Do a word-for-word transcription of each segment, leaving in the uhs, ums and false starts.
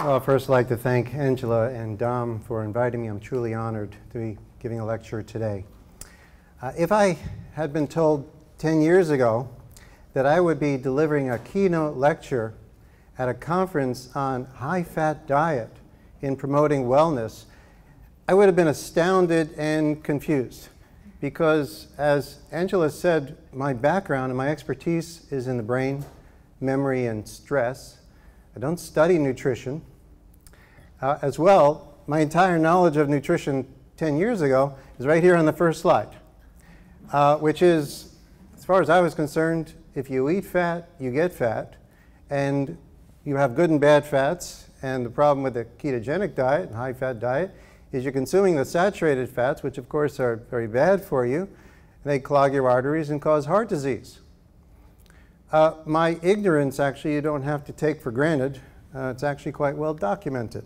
Well, first I'd like to thank Angela and Dom for inviting me. I'm truly honored to be giving a lecture today. Uh, if I had been told ten years ago that I would be delivering a keynote lecture at a conference on high-fat diet in promoting wellness, I would have been astounded and confused because, as Angela said, my background and my expertise is in the brain, memory, and stress. I don't study nutrition. Uh, as well, my entire knowledge of nutrition ten years ago is right here on the first slide, uh, which is, as far as I was concerned, if you eat fat, you get fat, and you have good and bad fats. And the problem with the ketogenic diet and high-fat diet is you're consuming the saturated fats, which of course are very bad for you. They clog your arteries and cause heart disease. Uh, my ignorance, actually, you don't have to take for granted. Uh, it's actually quite well documented.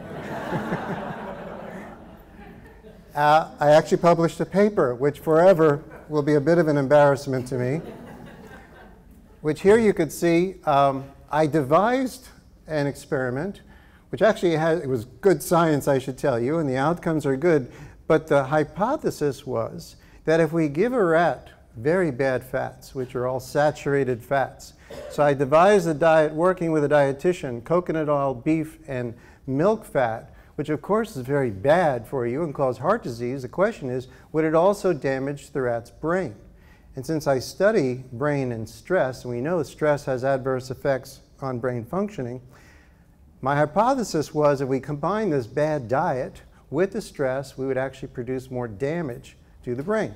uh, I actually published a paper, which forever will be a bit of an embarrassment to me, which here you could see um, I devised an experiment, which actually had, it was good science, I should tell you, and the outcomes are good, but the hypothesis was that if we give a rat very bad fats, which are all saturated fats. So I devised a diet working with a dietitian, coconut oil, beef, and milk fat, which of course is very bad for you and cause heart disease. The question is, would it also damage the rat's brain? And since I study brain and stress, and we know stress has adverse effects on brain functioning, my hypothesis was if we combine this bad diet with the stress, we would actually produce more damage to the brain.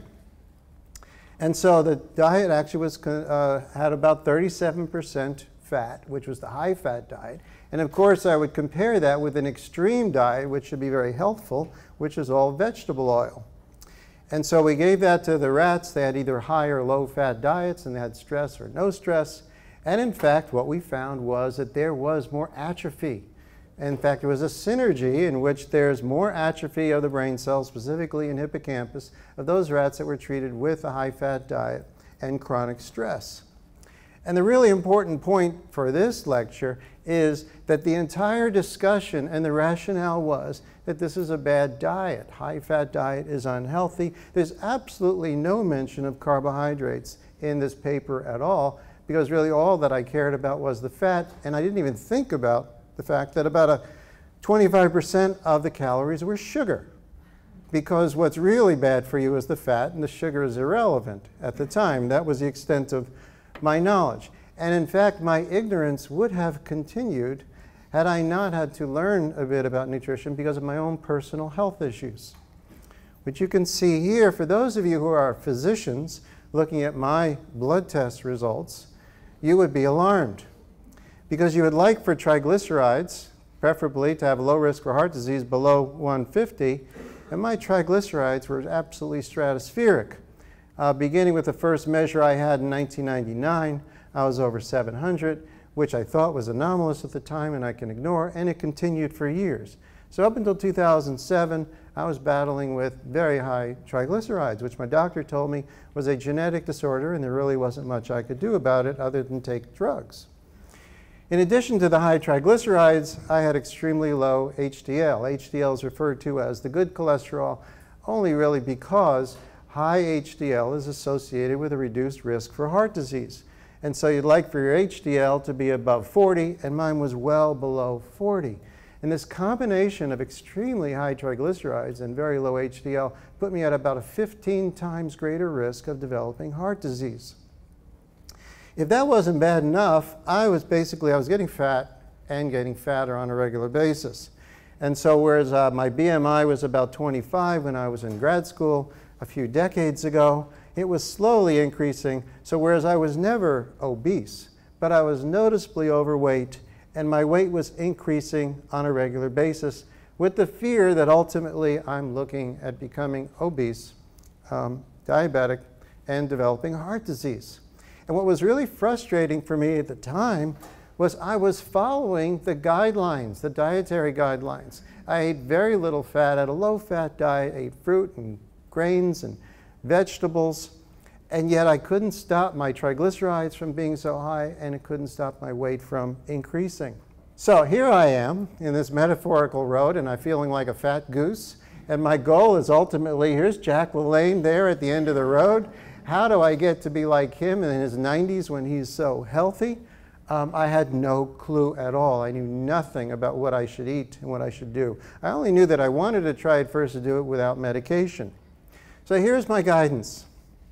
And so the diet actually was, uh, had about thirty-seven percent fat, which was the high-fat diet. And of course, I would compare that with an extreme diet, which should be very healthful, which is all vegetable oil. And so we gave that to the rats. They had either high or low-fat diets, and they had stress or no stress. And in fact, what we found was that there was more atrophy. In fact, there was a synergy in which there's more atrophy of the brain cells, specifically in hippocampus, of those rats that were treated with a high-fat diet and chronic stress. And the really important point for this lecture is that the entire discussion and the rationale was that this is a bad diet. High-fat diet is unhealthy. There's absolutely no mention of carbohydrates in this paper at all, because really all that I cared about was the fat, and I didn't even think about the fact that about a twenty-five percent of the calories were sugar, because what's really bad for you is the fat, and the sugar is irrelevant at the time. That was the extent of my knowledge. And in fact, my ignorance would have continued had I not had to learn a bit about nutrition because of my own personal health issues, which you can see here. For those of you who are physicians looking at my blood test results, you would be alarmed, because you would like for triglycerides, preferably to have a low risk for heart disease below one fifty, and my triglycerides were absolutely stratospheric. Uh, beginning with the first measure I had in nineteen ninety-nine, I was over seven hundred, which I thought was anomalous at the time and I can ignore, and it continued for years. So up until two thousand seven, I was battling with very high triglycerides, which my doctor told me was a genetic disorder, and there really wasn't much I could do about it other than take drugs. In addition to the high triglycerides, I had extremely low H D L. H D L is referred to as the good cholesterol, only really because high H D L is associated with a reduced risk for heart disease. And so you'd like for your H D L to be above forty, and mine was well below forty. And this combination of extremely high triglycerides and very low H D L put me at about a fifteen times greater risk of developing heart disease. If that wasn't bad enough, I was basically, I was getting fat and getting fatter on a regular basis. And so whereas uh, my B M I was about twenty-five when I was in grad school a few decades ago, it was slowly increasing. So whereas I was never obese, but I was noticeably overweight, and my weight was increasing on a regular basis, with the fear that ultimately I'm looking at becoming obese, um, diabetic, and developing heart disease. And what was really frustrating for me at the time was I was following the guidelines, the dietary guidelines. I ate very little fat, had a low-fat diet, ate fruit and grains and vegetables, and yet I couldn't stop my triglycerides from being so high, and it couldn't stop my weight from increasing. So here I am in this metaphorical road, and I'm feeling like a fat goose. And my goal is ultimately, here's Jack LaLanne there at the end of the road. How do I get to be like him in his nineties when he's so healthy? Um, I had no clue at all. I knew nothing about what I should eat and what I should do. I only knew that I wanted to try at first to do it without medication. So here's my guidance.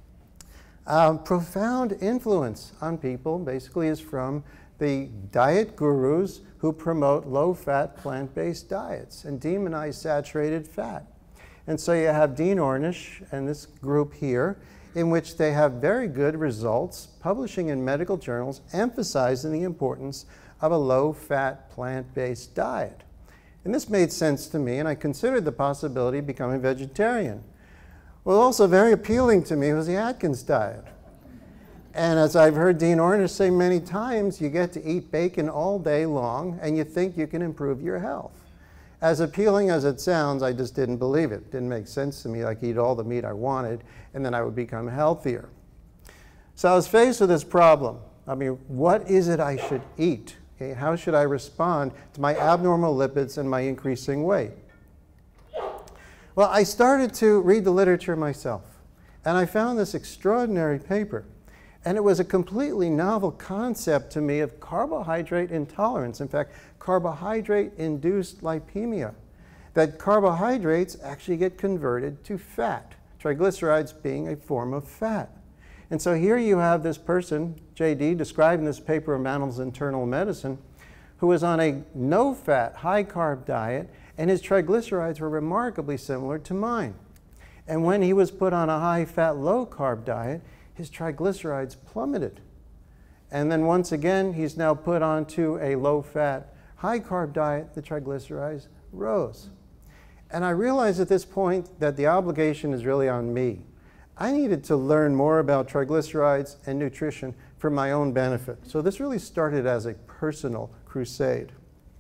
Um, profound influence on people basically is from the diet gurus who promote low-fat plant-based diets and demonize saturated fat. And so you have Dean Ornish and this group here, in which they have very good results publishing in medical journals emphasizing the importance of a low-fat plant-based diet. And this made sense to me, and I considered the possibility of becoming vegetarian. Well, also very appealing to me was the Atkins diet. And as I've heard Dean Ornish say many times, you get to eat bacon all day long and you think you can improve your health. As appealing as it sounds, I just didn't believe it. It didn't make sense to me. I could eat all the meat I wanted and then I would become healthier. So I was faced with this problem. I mean, what is it I should eat? Okay, how should I respond to my abnormal lipids and my increasing weight? Well, I started to read the literature myself, and I found this extraordinary paper. And it was a completely novel concept to me of carbohydrate intolerance. In fact, carbohydrate-induced lipemia. That carbohydrates actually get converted to fat, triglycerides being a form of fat. And so here you have this person, J D, described in this paper of Manual's Internal Medicine, who was on a no-fat, high-carb diet, and his triglycerides were remarkably similar to mine. And when he was put on a high-fat, low-carb diet, his triglycerides plummeted. And then once again, he's now put onto a low-fat, high-carb diet, the triglycerides rose. And I realized at this point that the obligation is really on me. I needed to learn more about triglycerides and nutrition for my own benefit. So this really started as a personal crusade.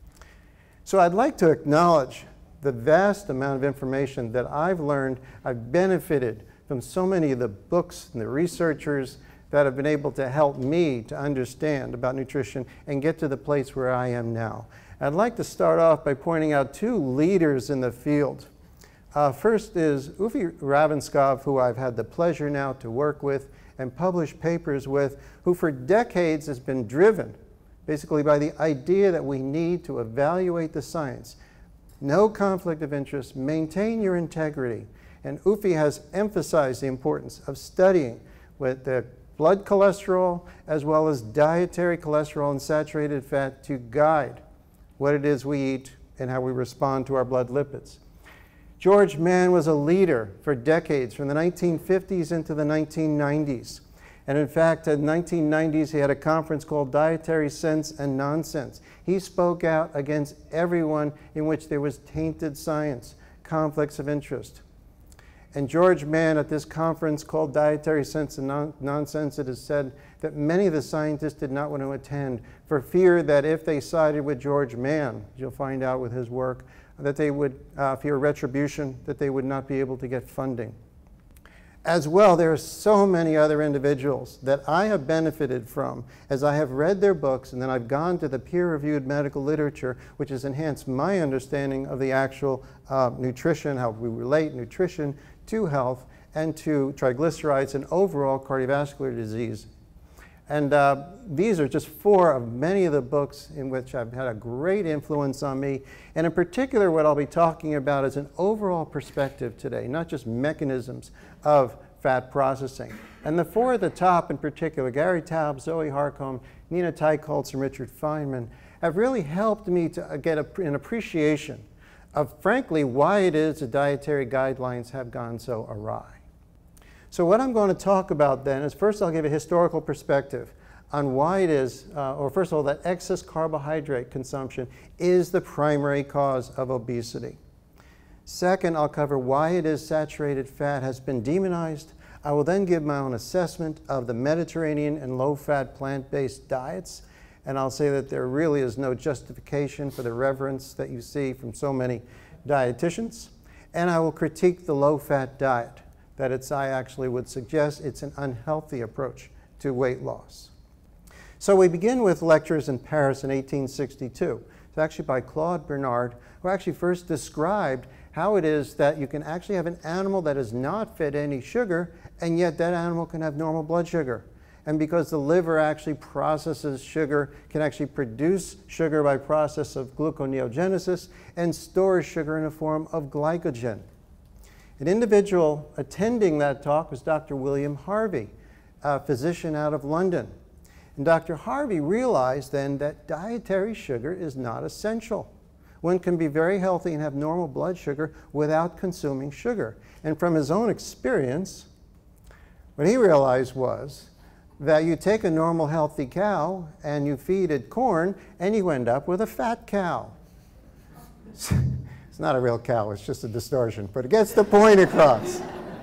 So I'd like to acknowledge the vast amount of information that I've learned. I've benefited from so many of the books and the researchers that have been able to help me to understand about nutrition and get to the place where I am now. I'd like to start off by pointing out two leaders in the field. Uh, first is Uffe Ravenskov, who I've had the pleasure now to work with and publish papers with, who for decades has been driven basically by the idea that we need to evaluate the science. No conflict of interest, maintain your integrity. And Uffe has emphasized the importance of studying with the blood cholesterol as well as dietary cholesterol and saturated fat to guide what it is we eat and how we respond to our blood lipids. George Mann was a leader for decades, from the nineteen fifties into the nineteen nineties. And in fact, in the nineteen nineties, he had a conference called Dietary Sense and Nonsense. He spoke out against everyone in which there was tainted science, conflicts of interest. And George Mann, at this conference called Dietary Sense and non Nonsense, it is said that many of the scientists did not want to attend for fear that if they sided with George Mann, you'll find out with his work, that they would uh, fear retribution, that they would not be able to get funding. As well, there are so many other individuals that I have benefited from as I have read their books, and then I've gone to the peer-reviewed medical literature, which has enhanced my understanding of the actual uh, nutrition, how we relate nutrition to health and to triglycerides and overall cardiovascular disease. And uh, these are just four of many of the books in which I've had a great influence on me. And in particular, what I'll be talking about is an overall perspective today, not just mechanisms of fat processing. And the four at the top in particular, Gary Taub, Zoe Harcombe, Nina Teicholz, and Richard Feynman, have really helped me to get a, an appreciation of, frankly, why it is the dietary guidelines have gone so awry. So what I'm going to talk about then is, first I'll give a historical perspective on why it is, uh, or first of all, that excess carbohydrate consumption is the primary cause of obesity. Second, I'll cover why it is saturated fat has been demonized. I will then give my own assessment of the Mediterranean and low-fat plant-based diets, and I'll say that there really is no justification for the reverence that you see from so many dietitians. And I will critique the low-fat diet, that it's, I actually would suggest it's an unhealthy approach to weight loss. So we begin with lectures in Paris in eighteen sixty-two. actually by Claude Bernard, who actually first described how it is that you can actually have an animal that is not fed any sugar, and yet that animal can have normal blood sugar. And because the liver actually processes sugar, can actually produce sugar by process of gluconeogenesis and stores sugar in a form of glycogen. An individual attending that talk was Doctor William Harvey, a physician out of London. And Doctor Harvey realized then that dietary sugar is not essential. One can be very healthy and have normal blood sugar without consuming sugar. And from his own experience, what he realized was that you take a normal healthy cow and you feed it corn and you end up with a fat cow. It's not a real cow, it's just a distortion, but it gets the point across.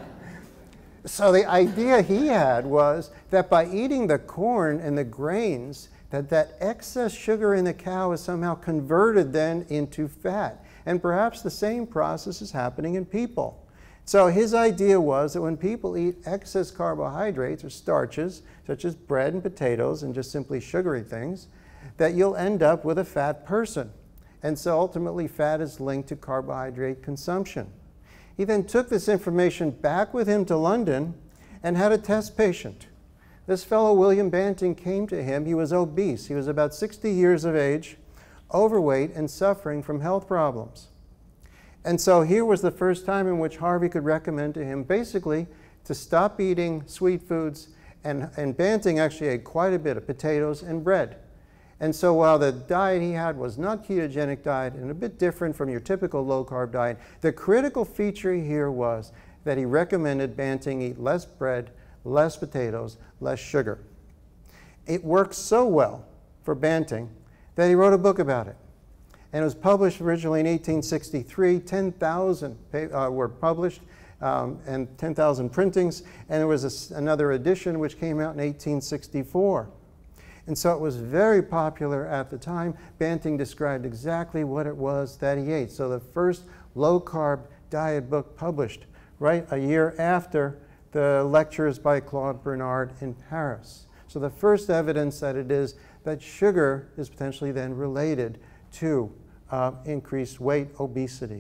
So the idea he had was that by eating the corn and the grains, that that excess sugar in the cow is somehow converted then into fat. And perhaps the same process is happening in people. So his idea was that when people eat excess carbohydrates or starches, such as bread and potatoes and just simply sugary things, that you'll end up with a fat person. And so ultimately fat is linked to carbohydrate consumption. He then took this information back with him to London and had a test patient. This fellow, William Banting, came to him. He was obese. He was about sixty years of age, overweight, and suffering from health problems. And so here was the first time in which Harvey could recommend to him basically to stop eating sweet foods, and, and Banting actually ate quite a bit of potatoes and bread. And so while the diet he had was not ketogenic diet and a bit different from your typical low-carb diet, the critical feature here was that he recommended Banting eat less bread, less potatoes, less sugar. It worked so well for Banting that he wrote a book about it. And it was published originally in eighteen sixty-three. ten thousand uh, were published um, and ten thousand printings. And there was a, another edition which came out in eighteen sixty-four. And so it was very popular at the time. Banting described exactly what it was that he ate. So the first low-carb diet book published right a year after the lectures by Claude Bernard in Paris. So the first evidence that it is that sugar is potentially then related to uh, increased weight, obesity.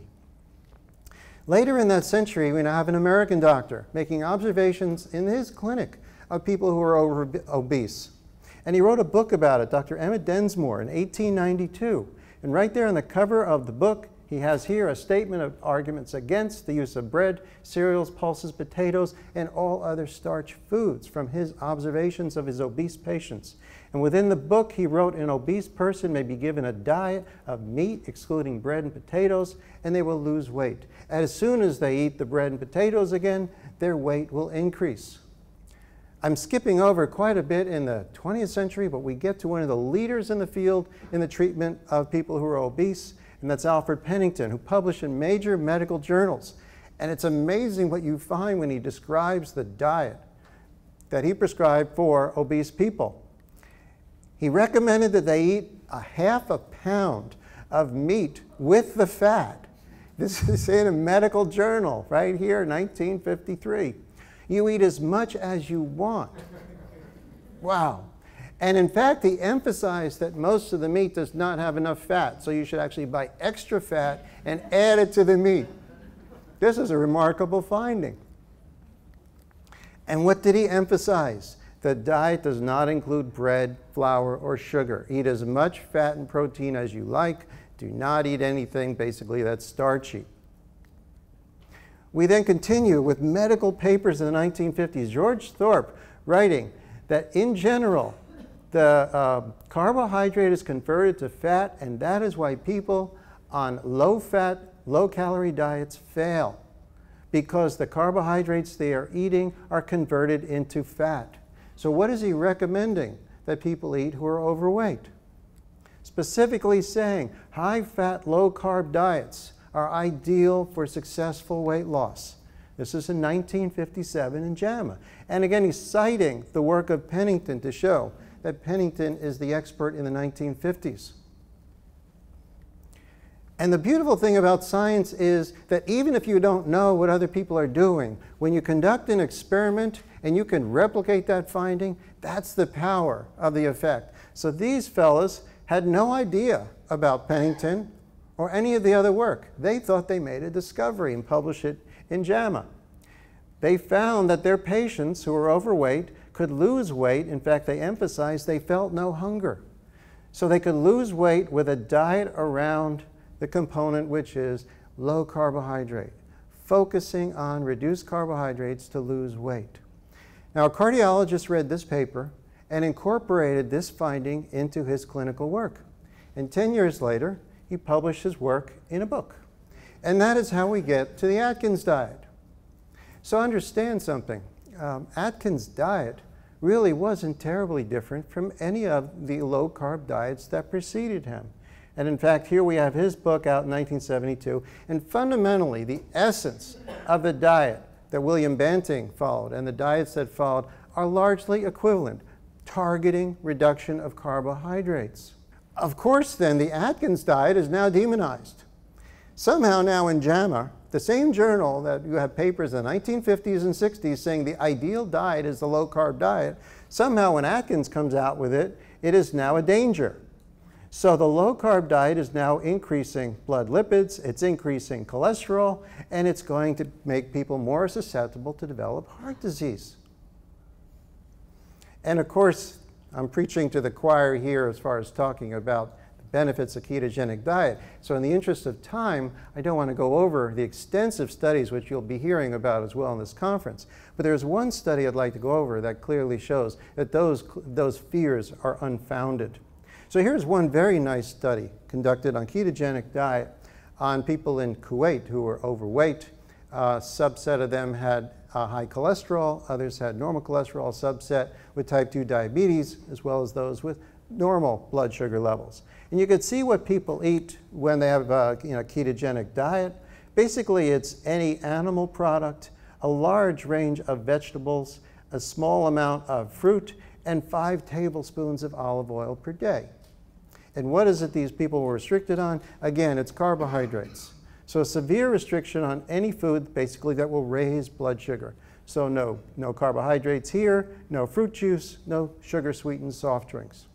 Later in that century, we now have an American doctor making observations in his clinic of people who are over obese. And he wrote a book about it, Doctor Emmett Densmore, in eighteen ninety-two. And right there on the cover of the book, he has here a statement of arguments against the use of bread, cereals, pulses, potatoes, and all other starch foods from his observations of his obese patients. And within the book, he wrote an obese person may be given a diet of meat, excluding bread and potatoes, and they will lose weight. And as soon as they eat the bread and potatoes again, their weight will increase. I'm skipping over quite a bit in the twentieth century, but we get to one of the leaders in the field in the treatment of people who are obese, and that's Alfred Pennington, who published in major medical journals. And it's amazing what you find when he describes the diet that he prescribed for obese people. He recommended that they eat a half a pound of meat with the fat. This is in a medical journal right here, nineteen fifty-three. You eat as much as you want. Wow. And in fact, he emphasized that most of the meat does not have enough fat, so you should actually buy extra fat and add it to the meat. This is a remarkable finding. And what did he emphasize? The diet does not include bread, flour, or sugar. Eat as much fat and protein as you like. Do not eat anything basically that's starchy. We then continue with medical papers in the nineteen fifties. George Thorpe writing that in general, the uh, carbohydrate is converted to fat, and that is why people on low-fat, low-calorie diets fail, because the carbohydrates they are eating are converted into fat. So what is he recommending that people eat who are overweight? Specifically saying high-fat, low-carb diets are ideal for successful weight loss. This is in nineteen fifty-seven in JAMA. And again, he's citing the work of Pennington to show that Pennington is the expert in the nineteen fifties. And the beautiful thing about science is that even if you don't know what other people are doing, when you conduct an experiment and you can replicate that finding, that's the power of the effect. So these fellows had no idea about Pennington or any of the other work. They thought they made a discovery and published it in JAMA. They found that their patients who were overweight could lose weight. In fact, they emphasized they felt no hunger. So they could lose weight with a diet around the component which is low carbohydrate, focusing on reduced carbohydrates to lose weight. Now, a cardiologist read this paper and incorporated this finding into his clinical work. And ten years later, he published his work in a book. And that is how we get to the Atkins diet. So understand something. Um, Atkins' diet really wasn't terribly different from any of the low-carb diets that preceded him. And in fact, here we have his book out in nineteen seventy-two. And fundamentally, the essence of the diet that William Banting followed and the diets that followed are largely equivalent, targeting reduction of carbohydrates. Of course, then, the Atkins diet is now demonized. Somehow now in JAMA, the same journal that you have papers in the nineteen fifties and sixties saying the ideal diet is the low-carb diet, somehow when Atkins comes out with it, it is now a danger. So the low-carb diet is now increasing blood lipids, it's increasing cholesterol, and it's going to make people more susceptible to develop heart disease. And of course, I'm preaching to the choir here as far as talking about the benefits of ketogenic diet. So in the interest of time, I don't want to go over the extensive studies which you'll be hearing about as well in this conference. But there's one study I'd like to go over that clearly shows that those, those fears are unfounded. So here's one very nice study conducted on ketogenic diet on people in Kuwait who were overweight. A subset of them had uh, high cholesterol, others had normal cholesterol, subset with type two diabetes, as well as those with normal blood sugar levels. And you could see what people eat when they have a you know, ketogenic diet. Basically, it's any animal product, a large range of vegetables, a small amount of fruit, and five tablespoons of olive oil per day. And what is it these people were restricted on? Again, it's carbohydrates. So a severe restriction on any food, basically, that will raise blood sugar. So no, no carbohydrates here, no fruit juice, no sugar-sweetened soft drinks.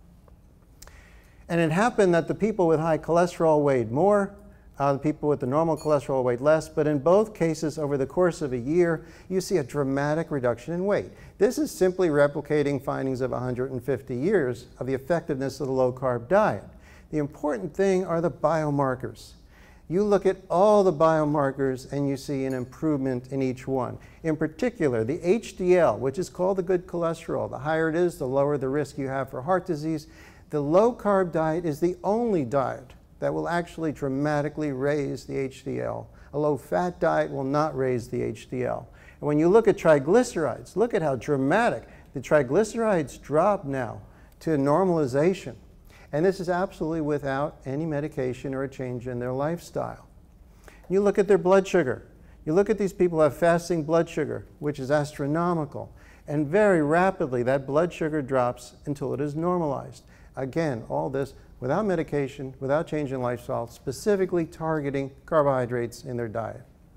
And it happened that the people with high cholesterol weighed more, uh, the people with the normal cholesterol weighed less, but in both cases, over the course of a year, you see a dramatic reduction in weight. This is simply replicating findings of one hundred fifty years of the effectiveness of the low-carb diet. The important thing are the biomarkers. You look at all the biomarkers and you see an improvement in each one. In particular, the H D L, which is called the good cholesterol. The higher it is, the lower the risk you have for heart disease. The low-carb diet is the only diet that will actually dramatically raise the H D L. A low-fat diet will not raise the H D L. And when you look at triglycerides, look at how dramatic the triglycerides drop now to normalization. And this is absolutely without any medication or a change in their lifestyle. You look at their blood sugar. You look at these people who have fasting blood sugar, which is astronomical. And very rapidly, that blood sugar drops until it is normalized. Again, all this without medication, without change in lifestyle, specifically targeting carbohydrates in their diet.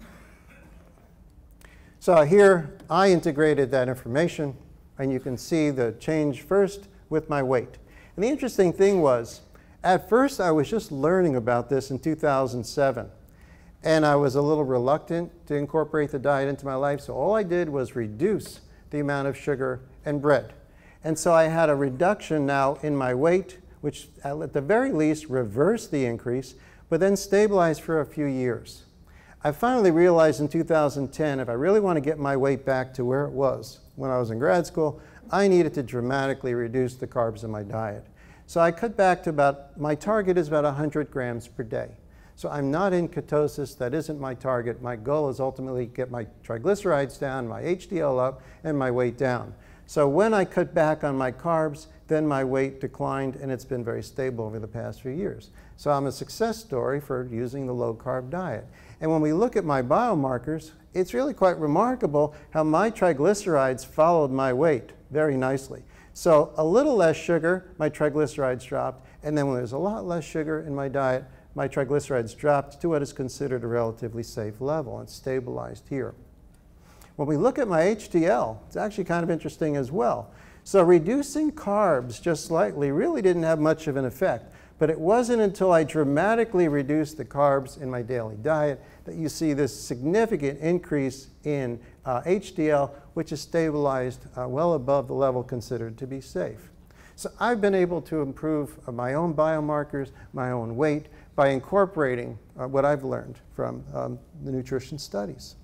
So here, I integrated that information, and you can see the change first with my weight. And the interesting thing was, at first I was just learning about this in two thousand seven. And I was a little reluctant to incorporate the diet into my life, so all I did was reduce the amount of sugar and bread. And so I had a reduction now in my weight, which at the very least reversed the increase, but then stabilized for a few years. I finally realized in two thousand ten, if I really want to get my weight back to where it was when I was in grad school, I needed to dramatically reduce the carbs in my diet. So I cut back to about, my target is about one hundred grams per day. So I'm not in ketosis, that isn't my target. My goal is ultimately to get my triglycerides down, my H D L up, and my weight down. So when I cut back on my carbs, then my weight declined, and it's been very stable over the past few years. So I'm a success story for using the low-carb diet. And when we look at my biomarkers, it's really quite remarkable how my triglycerides followed my weight very nicely. So a little less sugar, my triglycerides dropped, and then when there's a lot less sugar in my diet, my triglycerides dropped to what is considered a relatively safe level and stabilized here. When we look at my H D L, it's actually kind of interesting as well. So reducing carbs just slightly really didn't have much of an effect. But it wasn't until I dramatically reduced the carbs in my daily diet that you see this significant increase in uh, H D L, which is stabilized uh, well above the level considered to be safe. So I've been able to improve uh, my own biomarkers, my own weight, by incorporating uh, what I've learned from um, the nutrition studies.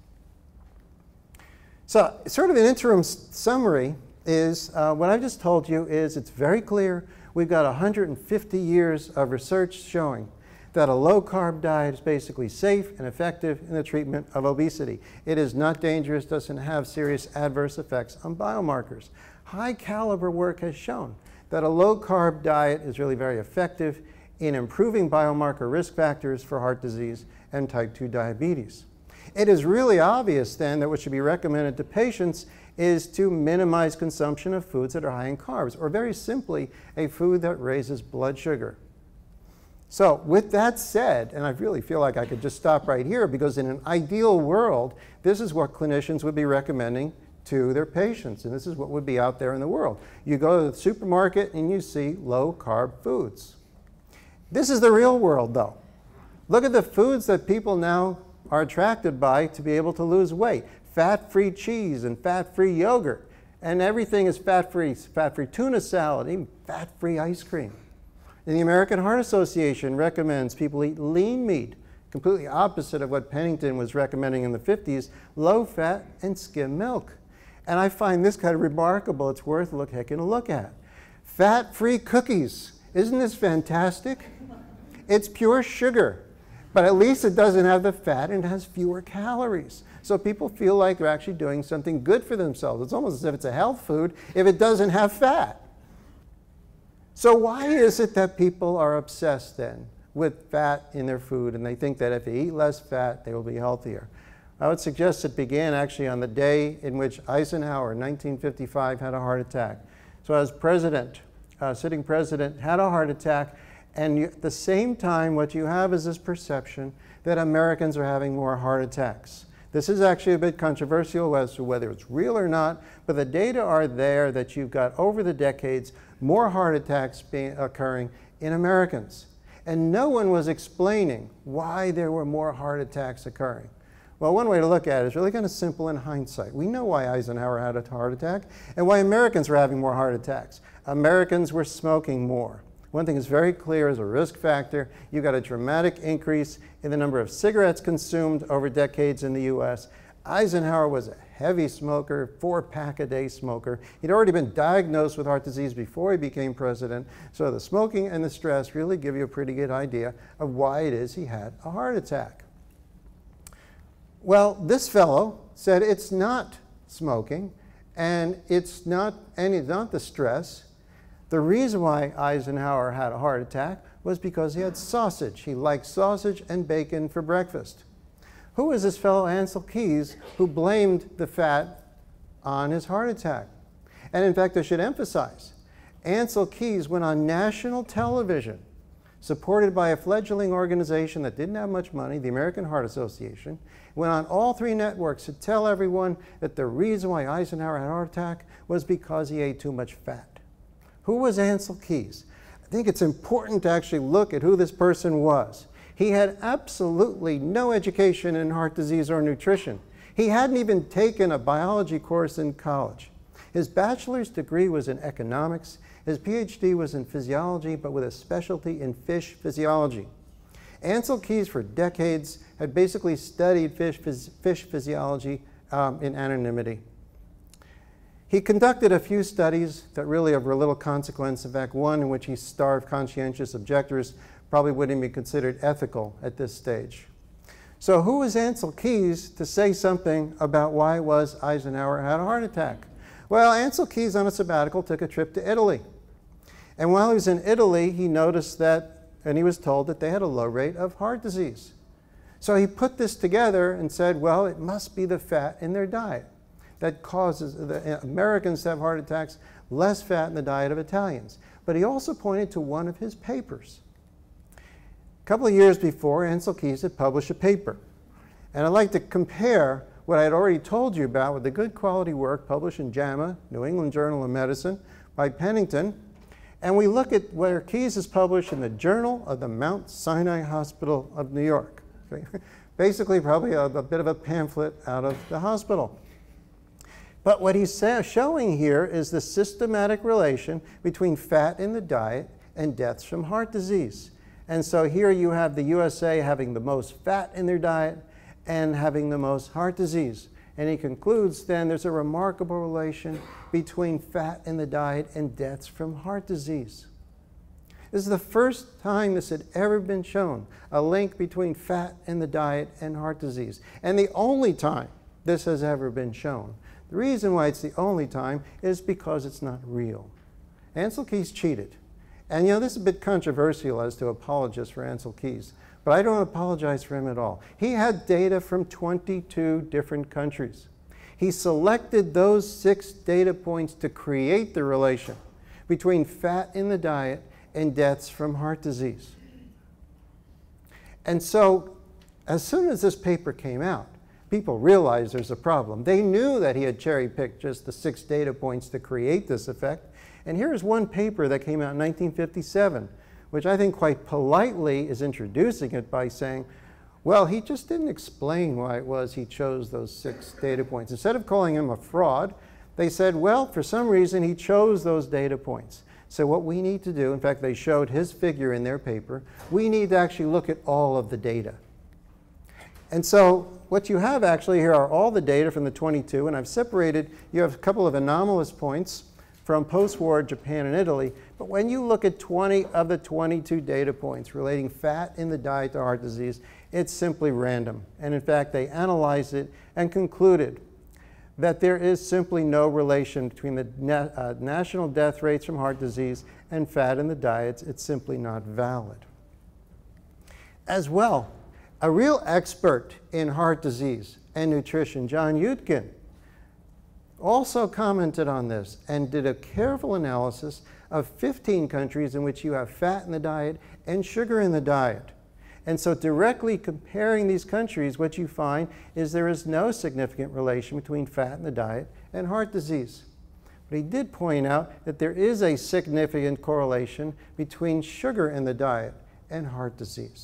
So sort of an interim summary is uh, what I've just told you is it's very clear. We've got one hundred fifty years of research showing that a low-carb diet is basically safe and effective in the treatment of obesity. It is not dangerous, doesn't have serious adverse effects on biomarkers. High-caliber work has shown that a low-carb diet is really very effective in improving biomarker risk factors for heart disease and type two diabetes. It is really obvious then that what should be recommended to patients is to minimize consumption of foods that are high in carbs, or very simply, a food that raises blood sugar. So with that said, and I really feel like I could just stop right here, because in an ideal world, this is what clinicians would be recommending to their patients, and this is what would be out there in the world. You go to the supermarket and you see low-carb foods. This is the real world, though. Look at the foods that people now are attracted by to be able to lose weight. Fat-free cheese and fat-free yogurt, and everything is fat-free, fat-free tuna salad, even fat-free ice cream. And the American Heart Association recommends people eat lean meat, completely opposite of what Pennington was recommending in the fifties, low-fat and skim milk. And I find this kind of remarkable. It's worth look, taking a look at. Fat-free cookies. Isn't this fantastic? It's pure sugar, but at least it doesn't have the fat and it has fewer calories. So people feel like they're actually doing something good for themselves. It's almost as if it's a health food if it doesn't have fat. So why is it that people are obsessed then with fat in their food, and they think that if they eat less fat, they will be healthier? I would suggest it began actually on the day in which Eisenhower in nineteen fifty-five had a heart attack. So as president, uh, sitting president, had a heart attack, and you, at the same time what you have is this perception that Americans are having more heart attacks. This is actually a bit controversial as to whether it's real or not, but the data are there that you've got over the decades more heart attacks being, occurring in Americans. And no one was explaining why there were more heart attacks occurring. Well, one way to look at it is really kind of simple in hindsight. We know why Eisenhower had a heart attack and why Americans were having more heart attacks. Americans were smoking more. One thing is very clear as a risk factor. You got a dramatic increase in the number of cigarettes consumed over decades in the U S. Eisenhower was a heavy smoker, four-pack-a-day smoker. He'd already been diagnosed with heart disease before he became president, so the smoking and the stress really give you a pretty good idea of why it is he had a heart attack. Well, this fellow said it's not smoking, and it's not, and it's not the stress. The reason why Eisenhower had a heart attack was because he had sausage. He liked sausage and bacon for breakfast. Who was this fellow Ansel Keys who blamed the fat on his heart attack? And in fact, I should emphasize, Ansel Keys went on national television, supported by a fledgling organization that didn't have much money, the American Heart Association, went on all three networks to tell everyone that the reason why Eisenhower had a heart attack was because he ate too much fat. Who was Ansel Keys? I think it's important to actually look at who this person was. He had absolutely no education in heart disease or nutrition. He hadn't even taken a biology course in college. His bachelor's degree was in economics. His PhD was in physiology, but with a specialty in fish physiology. Ansel Keys, for decades, had basically studied fish, phys fish physiology um, in anonymity. He conducted a few studies that really of little consequence. In fact, one in which he starved conscientious objectors probably wouldn't be considered ethical at this stage. So who was Ansel Keys to say something about why it was Eisenhower had a heart attack? Well, Ansel Keys on a sabbatical took a trip to Italy. And while he was in Italy, he noticed that, and he was told that they had a low rate of heart disease. So he put this together and said, well, it must be the fat in their diet that causes the Americans to have heart attacks, less fat in the diet of Italians. But he also pointed to one of his papers. A couple of years before, Ansel Keys had published a paper. And I'd like to compare what what I had already told you about with the good quality work published in JAMA, New England Journal of Medicine, by Pennington. And we look at where Keyes is published in the Journal of the Mount Sinai Hospital of New York. Okay? Basically, probably a, a bit of a pamphlet out of the hospital. But what he's showing here is the systematic relation between fat in the diet and deaths from heart disease. And so here you have the U S A having the most fat in their diet and having the most heart disease. And he concludes then there's a remarkable relation between fat in the diet and deaths from heart disease. This is the first time this had ever been shown, a link between fat in the diet and heart disease. And the only time this has ever been shown. The reason why it's the only time is because it's not real. Ansel Keys cheated. And you know, this is a bit controversial as to apologists for Ansel Keys, but I don't apologize for him at all. He had data from twenty-two different countries. He selected those six data points to create the relation between fat in the diet and deaths from heart disease. And so, as soon as this paper came out, people realized there's a problem. They knew that he had cherry-picked just the six data points to create this effect. And here's one paper that came out in nineteen fifty-seven, which I think quite politely is introducing it by saying, well, he just didn't explain why it was he chose those six data points. Instead of calling him a fraud, they said, well, for some reason he chose those data points. So what we need to do, in fact, they showed his figure in their paper, we need to actually look at all of the data. And so what you have actually here are all the data from the twenty-two, and I've separated, you have a couple of anomalous points from post-war Japan and Italy, but when you look at twenty of the twenty-two data points relating fat in the diet to heart disease, it's simply random. And in fact, they analyzed it and concluded that there is simply no relation between the na uh, national death rates from heart disease and fat in the diets. It's simply not valid. As well, a real expert in heart disease and nutrition, John Yudkin, also commented on this and did a careful analysis of fifteen countries in which you have fat in the diet and sugar in the diet. And so directly comparing these countries, what you find is there is no significant relation between fat in the diet and heart disease. But he did point out that there is a significant correlation between sugar in the diet and heart disease.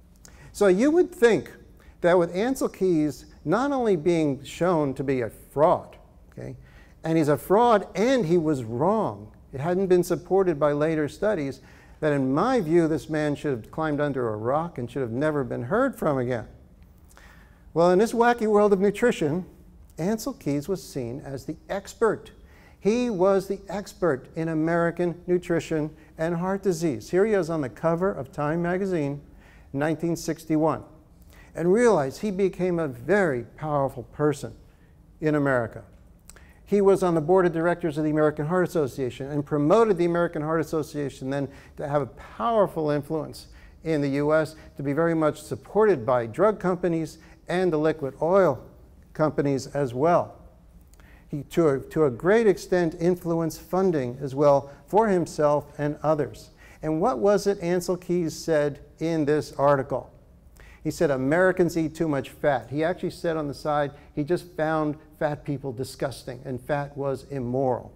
So you would think that with Ansel Keys not only being shown to be a fraud, okay, and he's a fraud and he was wrong, it hadn't been supported by later studies, that in my view this man should have climbed under a rock and should have never been heard from again. Well, in this wacky world of nutrition, Ansel Keys was seen as the expert. He was the expert in American nutrition and heart disease. Here he is on the cover of Time magazine in nineteen sixty-one. And realize he became a very powerful person in America. He was on the board of directors of the American Heart Association and promoted the American Heart Association then to have a powerful influence in the U S, to be very much supported by drug companies and the liquid oil companies as well. He, to a, to a great extent, influenced funding as well for himself and others. And what was it Ansel Keys said in this article? He said, Americans eat too much fat. He actually said on the side, he just found fat people disgusting, and fat was immoral.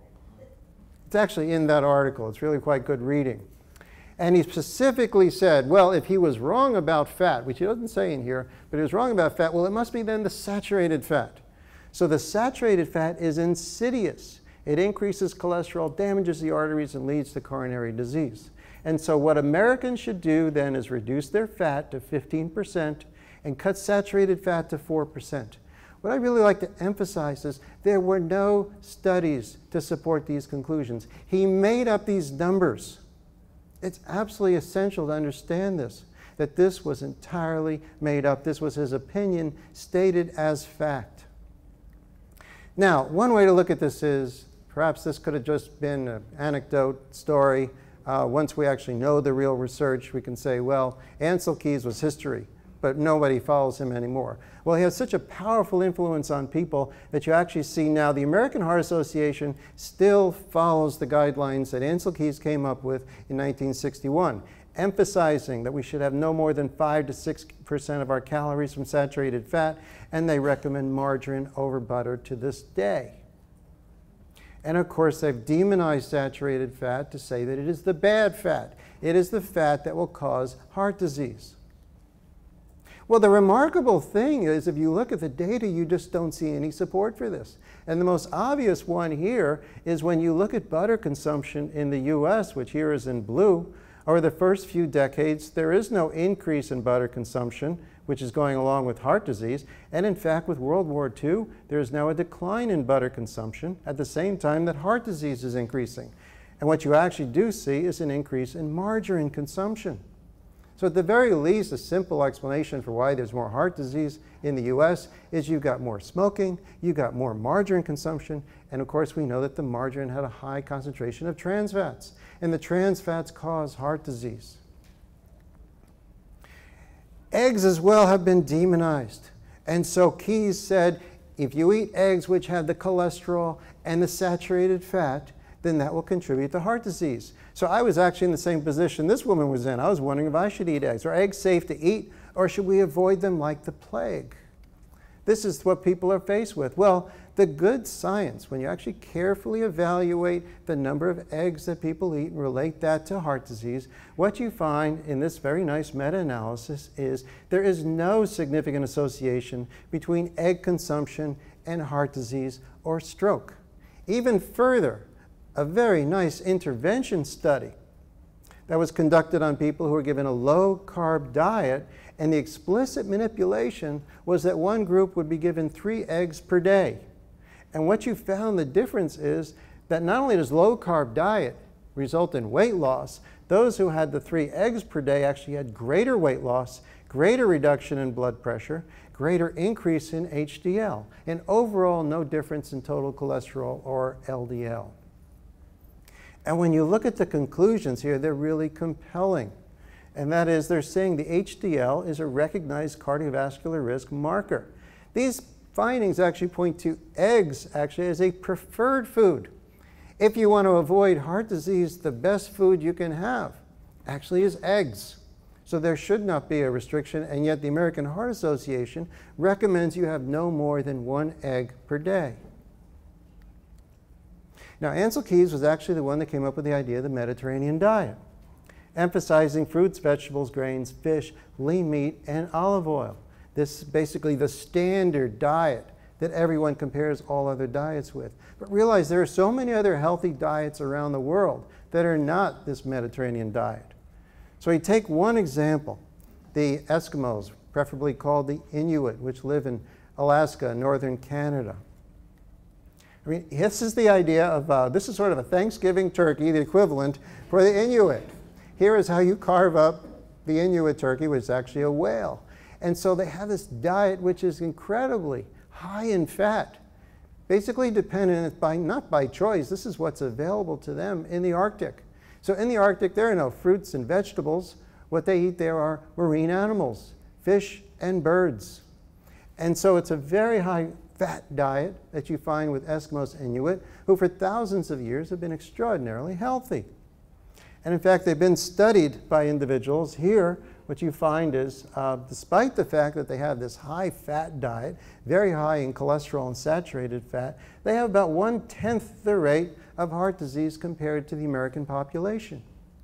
It's actually in that article. It's really quite good reading. And he specifically said, well, if he was wrong about fat, which he doesn't say in here, but he was wrong about fat, well, it must be then the saturated fat. So the saturated fat is insidious. It increases cholesterol, damages the arteries, and leads to coronary disease. And so what Americans should do then is reduce their fat to fifteen percent and cut saturated fat to four percent. What I really like to emphasize is there were no studies to support these conclusions. He made up these numbers. It's absolutely essential to understand this, that this was entirely made up. This was his opinion stated as fact. Now, one way to look at this is perhaps this could have just been an anecdote story. Uh, once we actually know the real research, we can say, well, Ansel Keys was history, but nobody follows him anymore. Well, he has such a powerful influence on people that you actually see now the American Heart Association still follows the guidelines that Ansel Keys came up with in nineteen sixty-one. emphasizing that we should have no more than five to six percent of our calories from saturated fat, and they recommend margarine over butter to this day. And of course, they've demonized saturated fat to say that it is the bad fat. It is the fat that will cause heart disease. Well, the remarkable thing is, if you look at the data, you just don't see any support for this. And the most obvious one here is when you look at butter consumption in the U S, which here is in blue, over the first few decades, there is no increase in butter consumption, which is going along with heart disease. And in fact, with World War Two, there is now a decline in butter consumption at the same time that heart disease is increasing. And what you actually do see is an increase in margarine consumption. So at the very least, a simple explanation for why there's more heart disease in the U S is you've got more smoking, you've got more margarine consumption, and of course we know that the margarine had a high concentration of trans fats, and the trans fats cause heart disease. Eggs as well have been demonized. And so Keyes said, if you eat eggs which have the cholesterol and the saturated fat, then that will contribute to heart disease. So I was actually in the same position this woman was in. I was wondering if I should eat eggs. Are eggs safe to eat, or should we avoid them like the plague? This is what people are faced with. Well, the good science, when you actually carefully evaluate the number of eggs that people eat and relate that to heart disease, what you find in this very nice meta-analysis is there is no significant association between egg consumption and heart disease or stroke. Even further, a very nice intervention study that was conducted on people who were given a low-carb diet, and the explicit manipulation was that one group would be given three eggs per day. And what you found the difference is that not only does low-carb diet result in weight loss, those who had the three eggs per day actually had greater weight loss, greater reduction in blood pressure, greater increase in H D L, and overall no difference in total cholesterol or L D L. And when you look at the conclusions here, they're really compelling. And that is, they're saying the H D L is a recognized cardiovascular risk marker. These findings actually point to eggs actually as a preferred food. If you want to avoid heart disease, the best food you can have actually is eggs. So there should not be a restriction, and yet the American Heart Association recommends you have no more than one egg per day. Now, Ansel Keys was actually the one that came up with the idea of the Mediterranean diet, emphasizing fruits, vegetables, grains, fish, lean meat, and olive oil. This is basically the standard diet that everyone compares all other diets with. But realize there are so many other healthy diets around the world that are not this Mediterranean diet. So we take one example, the Eskimos, preferably called the Inuit, which live in Alaska, northern Canada. I mean, this is the idea of, uh, this is sort of a Thanksgiving turkey, the equivalent for the Inuit. Here is how you carve up the Inuit turkey, which is actually a whale. And so they have this diet which is incredibly high in fat, basically dependent by, not by choice, this is what's available to them in the Arctic. So in the Arctic, there are no fruits and vegetables. What they eat there are marine animals, fish and birds. And so it's a very high fat diet that you find with Eskimos and Inuit, who for thousands of years have been extraordinarily healthy. And in fact, they've been studied by individuals. Here, what you find is, uh, despite the fact that they have this high fat diet, very high in cholesterol and saturated fat, they have about one-tenth the rate of heart disease compared to the American population.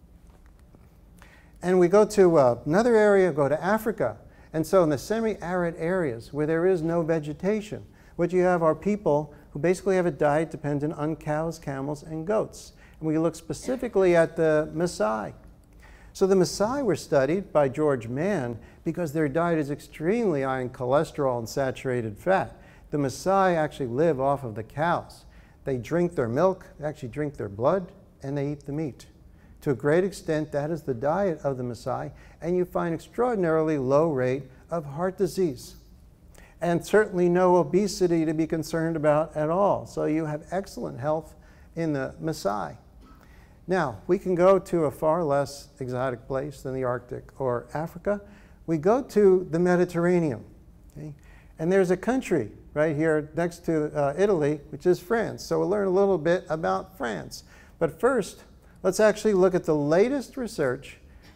And we go to uh, another area, go to Africa. And so in the semi-arid areas where there is no vegetation, what you have are people who basically have a diet dependent on cows, camels, and goats. And we look specifically at the Maasai. So the Maasai were studied by George Mann because their diet is extremely high in cholesterol and saturated fat. The Maasai actually live off of the cows. They drink their milk, they actually drink their blood, and they eat the meat. To a great extent, that is the diet of the Maasai, and you find extraordinarily low rate of heart disease. And certainly no obesity to be concerned about at all. So you have excellent health in the Maasai. Now, we can go to a far less exotic place than the Arctic or Africa. We go to the Mediterranean. Okay? And there's a country right here next to uh, Italy, which is France. So we'll learn a little bit about France. But first, let's actually look at the latest research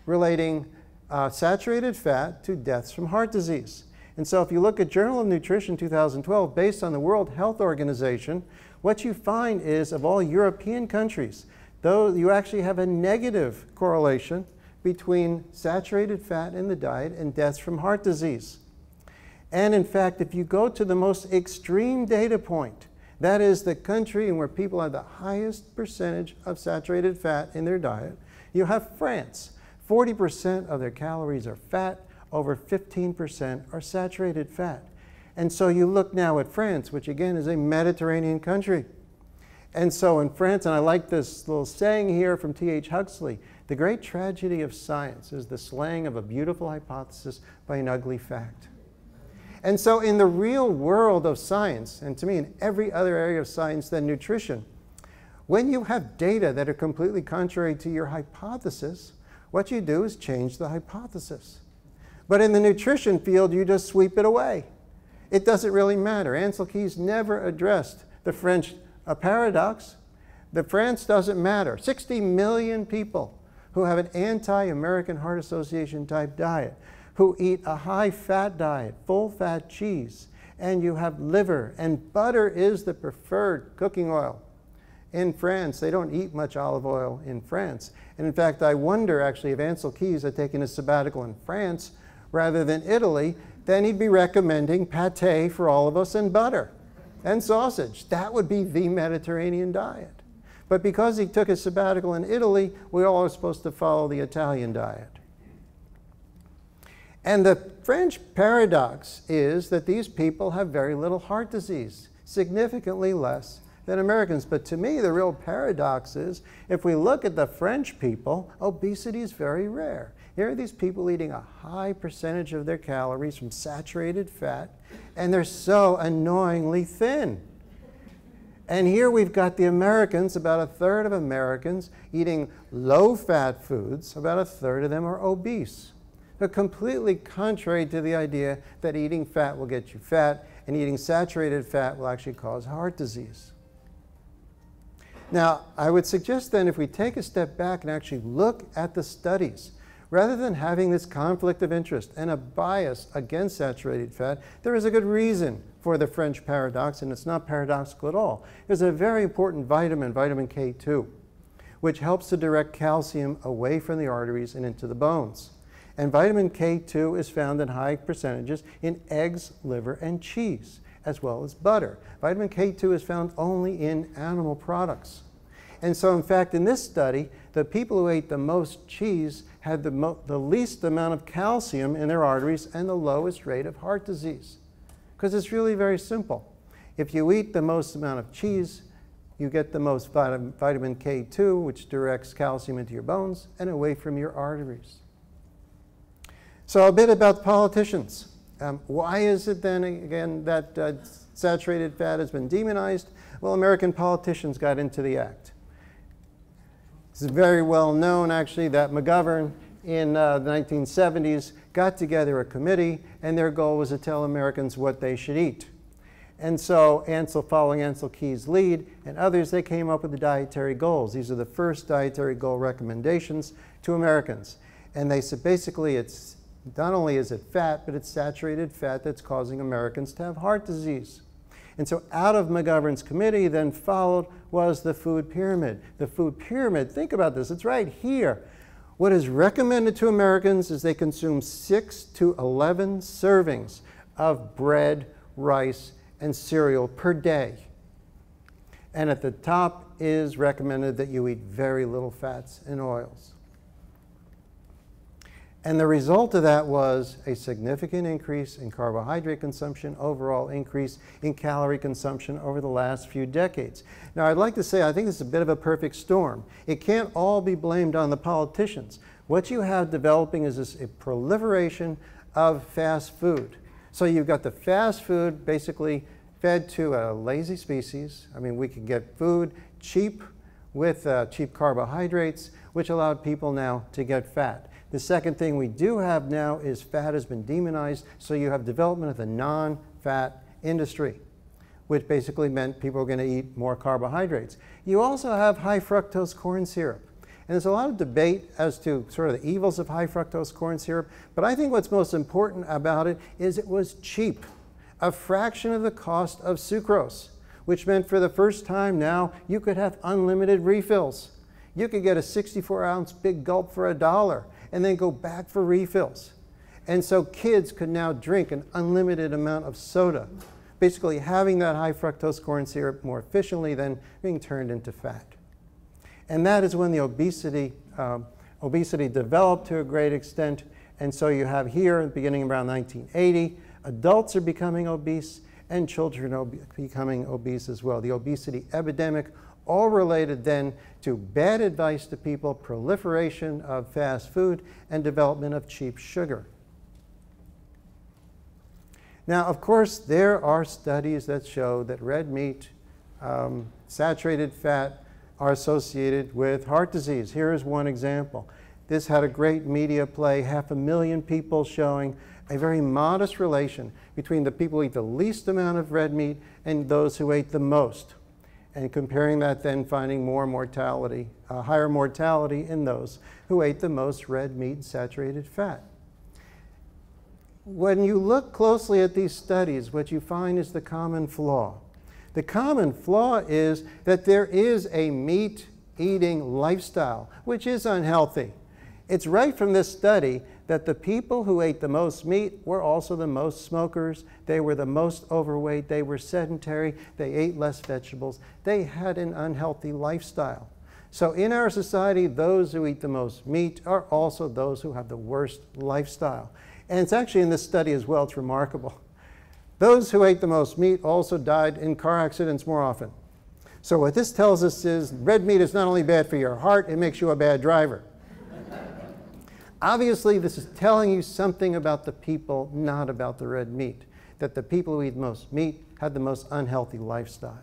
relating uh, saturated fat to deaths from heart disease. And so if you look at Journal of Nutrition two thousand twelve, based on the World Health Organization, what you find is of all European countries, though you actually have a negative correlation between saturated fat in the diet and deaths from heart disease. And in fact, if you go to the most extreme data point, that is the country where people have the highest percentage of saturated fat in their diet, you have France. forty percent of their calories are fat, over fifteen percent are saturated fat. And so you look now at France, which again is a Mediterranean country. And so in France, and I like this little saying here from T H Huxley, the great tragedy of science is the slaying of a beautiful hypothesis by an ugly fact. And so in the real world of science, and to me in every other area of science than nutrition, when you have data that are completely contrary to your hypothesis, what you do is change the hypothesis. But in the nutrition field, you just sweep it away. It doesn't really matter. Ansel Keys never addressed the French uh, paradox. The France doesn't matter. sixty million people who have an anti-American Heart Association type diet, who eat a high-fat diet, full-fat cheese, and you have liver, and butter is the preferred cooking oil. In France, they don't eat much olive oil in France. And in fact, I wonder actually if Ansel Keys had taken a sabbatical in France rather than Italy, then he'd be recommending pate for all of us and butter and sausage. That would be the Mediterranean diet. But because he took a sabbatical in Italy, we all are supposed to follow the Italian diet. And the French paradox is that these people have very little heart disease, significantly less than Americans. But to me, the real paradox is, if we look at the French people, obesity is very rare. Here are these people eating a high percentage of their calories from saturated fat, and they're so annoyingly thin. And here we've got the Americans, about a third of Americans eating low-fat foods, about a third of them are obese. They're completely contrary to the idea that eating fat will get you fat, and eating saturated fat will actually cause heart disease. Now, I would suggest then if we take a step back and actually look at the studies, rather than having this conflict of interest and a bias against saturated fat, there is a good reason for the French paradox, and it's not paradoxical at all. There's a very important vitamin, vitamin K two, which helps to direct calcium away from the arteries and into the bones. And vitamin K two is found in high percentages in eggs, liver, and cheese, as well as butter. Vitamin K two is found only in animal products. And so, in fact, in this study, the people who ate the most cheese had the, mo the least amount of calcium in their arteries and the lowest rate of heart disease. Because it's really very simple. If you eat the most amount of cheese, you get the most vitamin, vitamin K two, which directs calcium into your bones and away from your arteries. So a bit about politicians. Um, why is it then, again, that uh, saturated fat has been demonized? Well, American politicians got into the act. It's very well known, actually, that McGovern in uh, the nineteen seventies got together a committee, and their goal was to tell Americans what they should eat. And so Ansel, following Ansel Keys' lead, and others, they came up with the dietary goals. These are the first dietary goal recommendations to Americans. And they said basically it's not only is it fat, but it's saturated fat that's causing Americans to have heart disease. And so out of McGovern's committee then followed was the food pyramid. The food pyramid, think about this, it's right here. What is recommended to Americans is they consume six to eleven servings of bread, rice, and cereal per day. And at the top is recommended that you eat very little fats and oils. And the result of that was a significant increase in carbohydrate consumption, overall increase in calorie consumption over the last few decades. Now, I'd like to say I think this is a bit of a perfect storm. It can't all be blamed on the politicians. What you have developing is this a proliferation of fast food. So you've got the fast food basically fed to a lazy species. I mean, we can get food cheap with uh, cheap carbohydrates, which allowed people now to get fat. The second thing we do have now is fat has been demonized, so you have development of the non-fat industry, which basically meant people are going to eat more carbohydrates. You also have high fructose corn syrup. And there's a lot of debate as to sort of the evils of high fructose corn syrup, but I think what's most important about it is it was cheap, a fraction of the cost of sucrose, which meant for the first time now you could have unlimited refills. You could get a sixty-four ounce big gulp for a dollar and then go back for refills. And so kids could now drink an unlimited amount of soda, basically having that high fructose corn syrup more efficiently than being turned into fat. And that is when the obesity, um, obesity developed to a great extent. And so you have here, beginning around nineteen eighty, adults are becoming obese and children are becoming obese as well. The obesity epidemic, all related then to bad advice to people, proliferation of fast food, and development of cheap sugar. Now, of course, there are studies that show that red meat, um, saturated fat, are associated with heart disease. Here is one example. This had a great media play, half a million people showing a very modest relation between the people who eat the least amount of red meat and those who ate the most. And comparing that, then finding more mortality, uh, higher mortality in those who ate the most red meat and saturated fat. When you look closely at these studies, what you find is the common flaw. The common flaw is that there is a meat-eating lifestyle, which is unhealthy. It's right from this study that the people who ate the most meat were also the most smokers. They were the most overweight. They were sedentary. They ate less vegetables. They had an unhealthy lifestyle. So in our society, those who eat the most meat are also those who have the worst lifestyle. And it's actually in this study as well, it's remarkable. Those who ate the most meat also died in car accidents more often. So what this tells us is red meat is not only bad for your heart, it makes you a bad driver. Obviously, this is telling you something about the people, not about the red meat, that the people who eat the most meat had the most unhealthy lifestyle.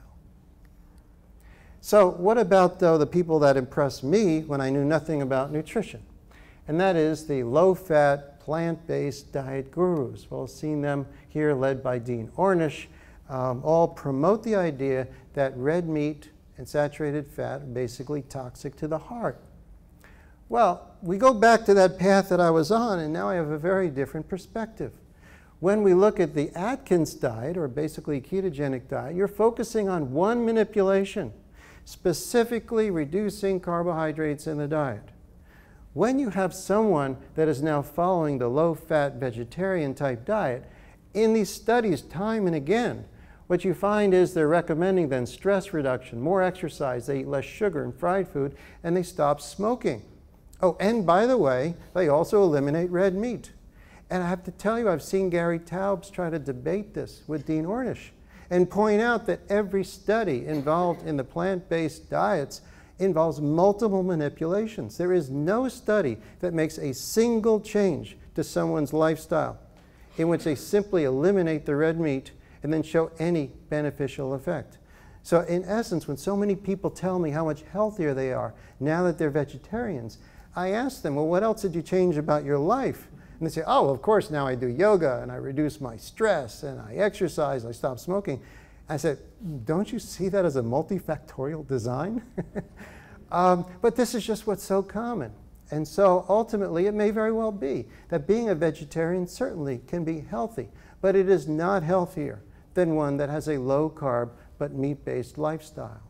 So what about, though, the people that impressed me when I knew nothing about nutrition? And that is the low-fat, plant-based diet gurus. Well, seen them here led by Dean Ornish, um, all promote the idea that red meat and saturated fat are basically toxic to the heart. Well, we go back to that path that I was on, and now I have a very different perspective. When we look at the Atkins diet, or basically ketogenic diet, you're focusing on one manipulation, specifically reducing carbohydrates in the diet. When you have someone that is now following the low-fat vegetarian type diet, in these studies time and again, what you find is they're recommending then stress reduction, more exercise, they eat less sugar and fried food, and they stop smoking. Oh, and by the way, they also eliminate red meat. And I have to tell you, I've seen Gary Taubes try to debate this with Dean Ornish and point out that every study involved in the plant-based diets involves multiple manipulations. There is no study that makes a single change to someone's lifestyle in which they simply eliminate the red meat and then show any beneficial effect. So in essence, when so many people tell me how much healthier they are now that they're vegetarians, I ask them, well, what else did you change about your life? And they say, oh, of course, now I do yoga and I reduce my stress and I exercise, I stop smoking. I said, don't you see that as a multifactorial design? um, but this is just what's so common. And so ultimately, it may very well be that being a vegetarian certainly can be healthy, but it is not healthier than one that has a low-carb but meat-based lifestyle.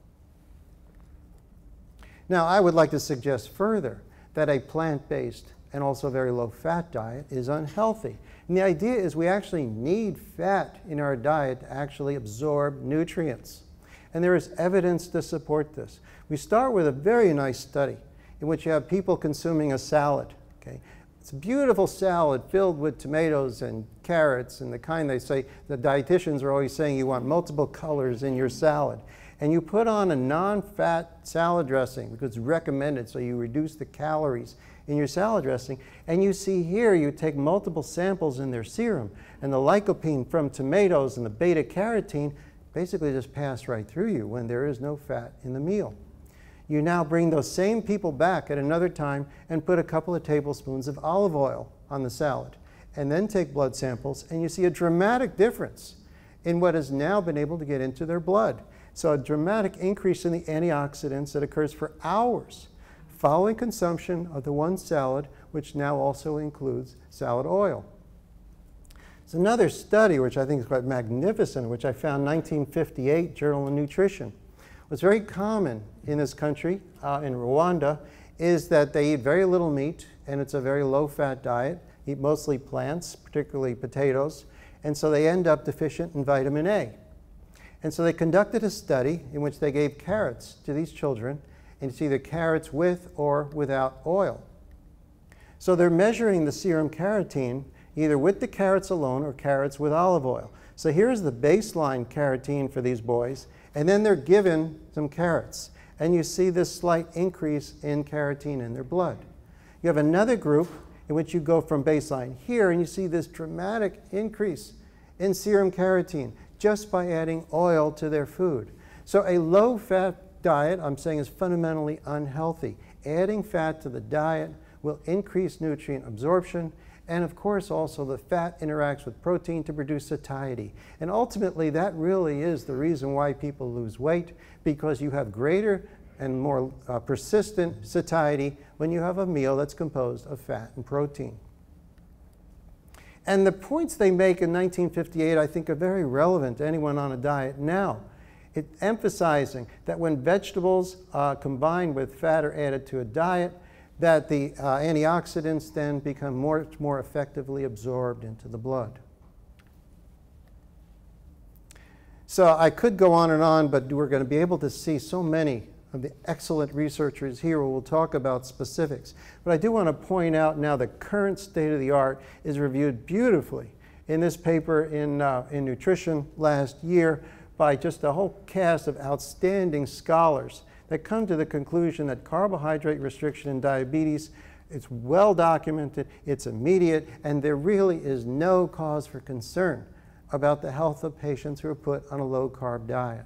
Now, I would like to suggest further that a plant-based and also very low-fat diet is unhealthy. And the idea is we actually need fat in our diet to actually absorb nutrients. And there is evidence to support this. We start with a very nice study in which you have people consuming a salad. Okay? It's a beautiful salad filled with tomatoes and carrots and the kind they say, the dietitians are always saying you want multiple colors in your salad. And you put on a non-fat salad dressing because it's recommended, so you reduce the calories in your salad dressing. And you see here, you take multiple samples in their serum, and the lycopene from tomatoes and the beta-carotene basically just pass right through you when there is no fat in the meal. You now bring those same people back at another time and put a couple of tablespoons of olive oil on the salad, and then take blood samples, and you see a dramatic difference in what has now been able to get into their blood. So a dramatic increase in the antioxidants that occurs for hours following consumption of the one salad, which now also includes salad oil. There's another study, which I think is quite magnificent, which I found in nineteen fifty-eight, Journal of Nutrition. What's very common in this country, uh, in Rwanda, is that they eat very little meat, and it's a very low-fat diet, eat mostly plants, particularly potatoes, and so they end up deficient in vitamin A. And so they conducted a study in which they gave carrots to these children, and it's either carrots with or without oil. So they're measuring the serum carotene either with the carrots alone or carrots with olive oil. So here's the baseline carotene for these boys, and then they're given some carrots. And you see this slight increase in carotene in their blood. You have another group in which you go from baseline here, and you see this dramatic increase in serum carotene just by adding oil to their food. So a low-fat diet, I'm saying, is fundamentally unhealthy. Adding fat to the diet will increase nutrient absorption, and of course also the fat interacts with protein to produce satiety. And ultimately that really is the reason why people lose weight, because you have greater and more uh, persistent satiety when you have a meal that's composed of fat and protein. And the points they make in nineteen fifty-eight I think are very relevant to anyone on a diet now. It, emphasizing that when vegetables uh, combined with fat are added to a diet, that the uh, antioxidants then become more, more effectively absorbed into the blood. So I could go on and on, but we're going to be able to see so many of the excellent researchers here who will talk about specifics. But I do want to point out now the current state of the art is reviewed beautifully in this paper in, uh, in Nutrition last year by just a whole cast of outstanding scholars that come to the conclusion that carbohydrate restriction in diabetes, it's well documented, it's immediate, and there really is no cause for concern about the health of patients who are put on a low-carb diet.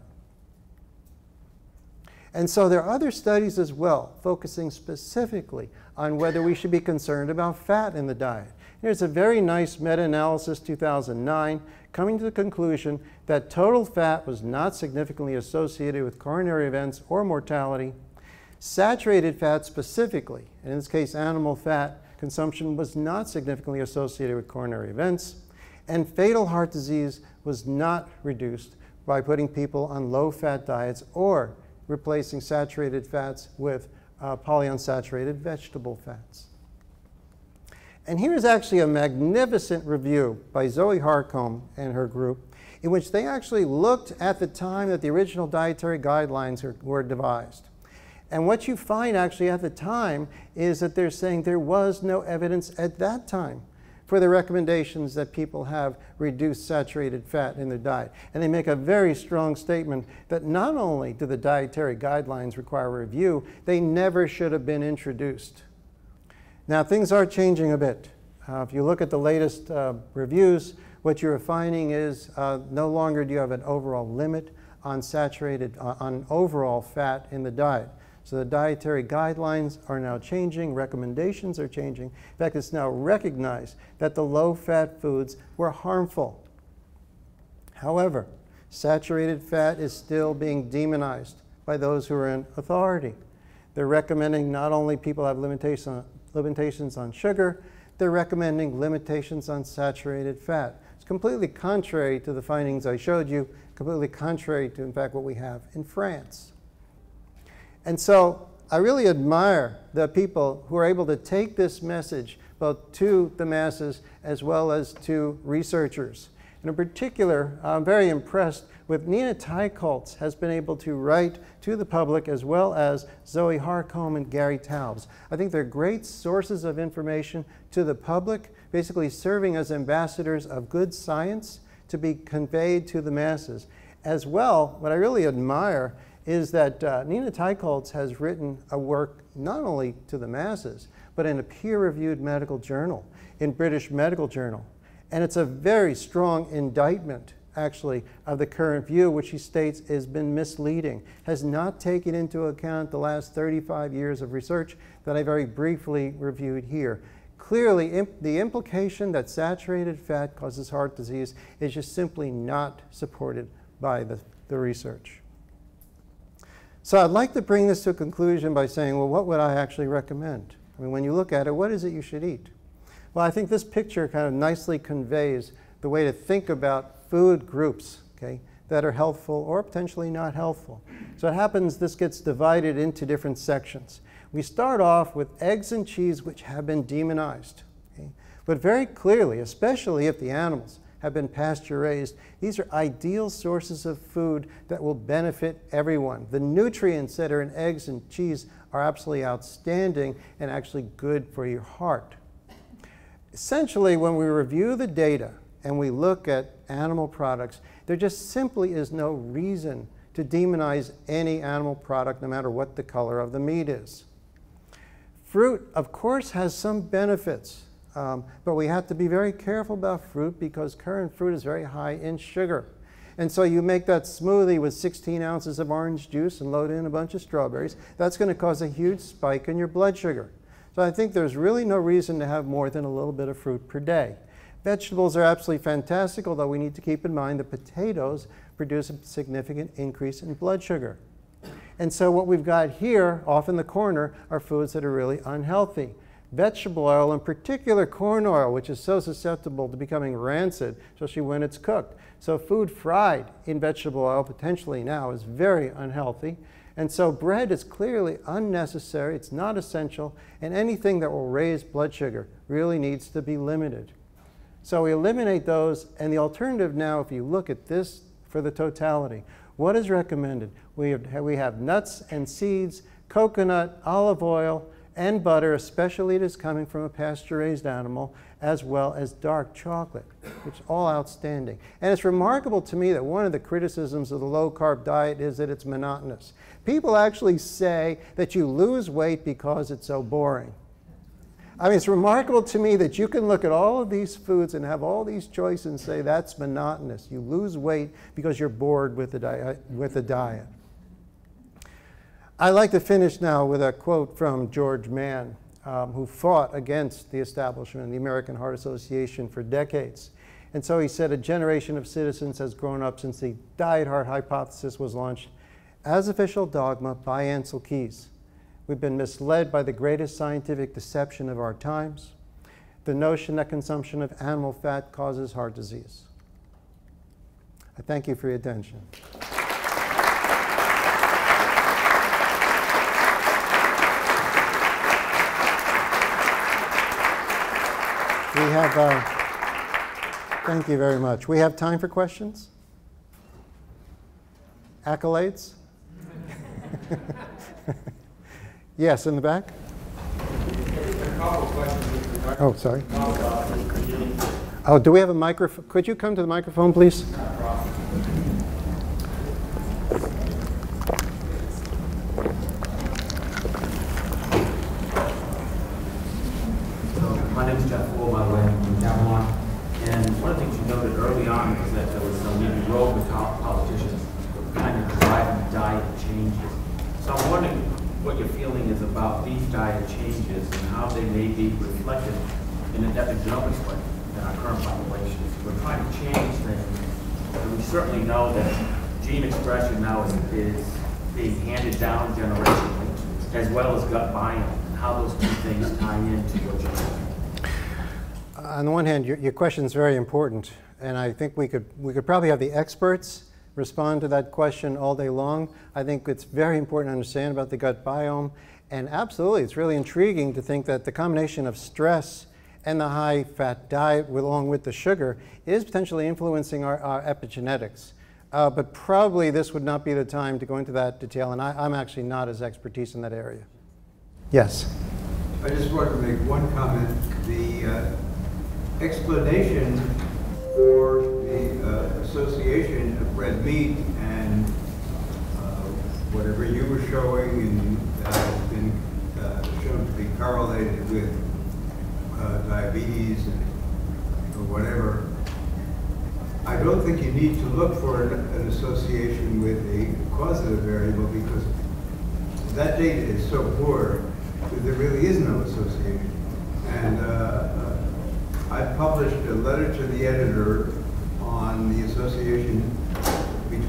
And so there are other studies as well, focusing specifically on whether we should be concerned about fat in the diet. Here's a very nice meta-analysis, two thousand nine, coming to the conclusion that total fat was not significantly associated with coronary events or mortality. Saturated fat specifically, and in this case animal fat consumption, was not significantly associated with coronary events. And fatal heart disease was not reduced by putting people on low-fat diets or replacing saturated fats with uh, polyunsaturated vegetable fats. And here's actually a magnificent review by Zoe Harcombe and her group, in which they actually looked at the time that the original dietary guidelines are, were devised. And what you find actually at the time is that they're saying there was no evidence at that time for the recommendations that people have reduced saturated fat in their diet. And they make a very strong statement that not only do the dietary guidelines require review, they never should have been introduced. Now, things are changing a bit. Uh, if you look at the latest uh, reviews, what you're finding is uh, no longer do you have an overall limit on saturated, uh, on overall fat in the diet. So the dietary guidelines are now changing, recommendations are changing. In fact, it's now recognized that the low-fat foods were harmful. However, saturated fat is still being demonized by those who are in authority. They're recommending not only people have limitation, limitations on sugar, they're recommending limitations on saturated fat. It's completely contrary to the findings I showed you, completely contrary to, in fact, what we have in France. And so I really admire the people who are able to take this message both to the masses as well as to researchers. And in particular, I'm very impressed with Nina Teicholz has been able to write to the public, as well as Zoe Harcombe and Gary Taubes. I think they're great sources of information to the public, basically serving as ambassadors of good science to be conveyed to the masses. As well, what I really admire is that uh, Nina Teicholz has written a work not only to the masses, but in a peer-reviewed medical journal, in British Medical Journal. And it's a very strong indictment, actually, of the current view, which she states has been misleading, has not taken into account the last thirty-five years of research that I very briefly reviewed here. Clearly, imp the implication that saturated fat causes heart disease is just simply not supported by the, the research. So I'd like to bring this to a conclusion by saying, well, what would I actually recommend? I mean, when you look at it, what is it you should eat? Well, I think this picture kind of nicely conveys the way to think about food groups, okay, that are healthful or potentially not healthful. So it happens this gets divided into different sections. We start off with eggs and cheese, which have been demonized. Okay? But very clearly, especially if the animals have been pasture raised, these are ideal sources of food that will benefit everyone. The nutrients that are in eggs and cheese are absolutely outstanding and actually good for your heart. Essentially, when we review the data and we look at animal products, there just simply is no reason to demonize any animal product, no matter what the color of the meat is. Fruit, of course, has some benefits. Um, but we have to be very careful about fruit because current fruit is very high in sugar. And so you make that smoothie with sixteen ounces of orange juice and load in a bunch of strawberries. That's going to cause a huge spike in your blood sugar. So I think there's really no reason to have more than a little bit of fruit per day. Vegetables are absolutely fantastic, although we need to keep in mind that potatoes produce a significant increase in blood sugar. And so what we've got here, off in the corner, are foods that are really unhealthy. Vegetable oil, in particular corn oil, which is so susceptible to becoming rancid, especially when it's cooked. So food fried in vegetable oil, potentially now, is very unhealthy. And so bread is clearly unnecessary, it's not essential, and anything that will raise blood sugar really needs to be limited. So we eliminate those, and the alternative now, if you look at this for the totality, what is recommended? We have, we have nuts and seeds, coconut, olive oil, and butter, especially it is coming from a pasture-raised animal, as well as dark chocolate, which is all outstanding. And it's remarkable to me that one of the criticisms of the low-carb diet is that it's monotonous. People actually say that you lose weight because it's so boring. I mean, it's remarkable to me that you can look at all of these foods and have all these choices and say that's monotonous. You lose weight because you're bored with the diet. With the diet. I'd like to finish now with a quote from George Mann, um, who fought against the establishment of the American Heart Association for decades. And so he said, a generation of citizens has grown up since the diet heart hypothesis was launched as official dogma by Ancel Keys. We've been misled by the greatest scientific deception of our times, the notion that consumption of animal fat causes heart disease. I thank you for your attention. We have, uh, thank you very much. We have time for questions? Accolades? Yes, in the back? Oh, sorry. Oh, do we have a microphone? Could you come to the microphone, please? My name is Jeff Full, by the way, I'm from Camelot. And one of the things you noted early on was that there was some maybe rogue with politicians kind of driving diet changes. So I'm wondering what your feeling is about these diet changes and how they may be reflected in an epigenomics way in our current populations. We're trying to change things, and we certainly know that gene expression now is, is being handed down generationally, as well as gut biome, and how those two things tie into what you're doing. On the one hand, your, your question is very important, and I think we could, we could probably have the experts respond to that question all day long. I think it's very important to understand about the gut biome, and absolutely, it's really intriguing to think that the combination of stress and the high-fat diet, along with the sugar, is potentially influencing our, our epigenetics. Uh, but probably this would not be the time to go into that detail, and I, I'm actually not as expertise in that area. Yes? I just wanted to make one comment. The uh, explanation for the uh, association of red meat and uh, whatever you were showing and uh, has been uh, shown to be correlated with uh, diabetes and, or whatever, I don't think you need to look for an, an association with a causative variable, because that data is so poor that there really is no association. And uh, uh, I published a letter to the editor on the association between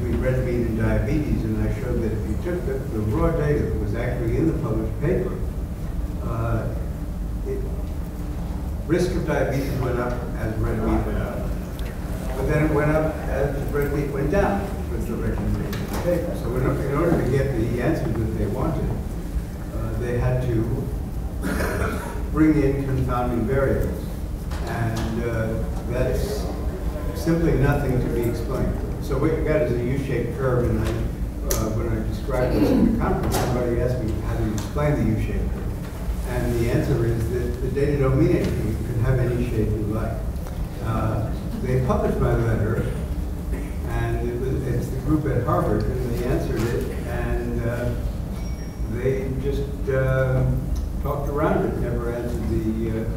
between red meat and diabetes, and I showed that if you took the, the raw data that was actually in the published paper, uh, it, risk of diabetes went up as red meat went up. But then it went up as red meat went down, was the recommendation of the paper. So in, in order to get the answers that they wanted, uh, they had to bring in confounding variables. And uh, that's simply nothing to be explained. So what you got is a U-shaped curve, and I, uh, when I described this in the conference, somebody asked me how do you explain the U-shaped curve. And the answer is that the data don't mean anything. You can have any shape you like. Uh, they published my letter, and it was, it's the group at Harvard, and they answered it, and uh, they just uh, talked around it, never answered the uh,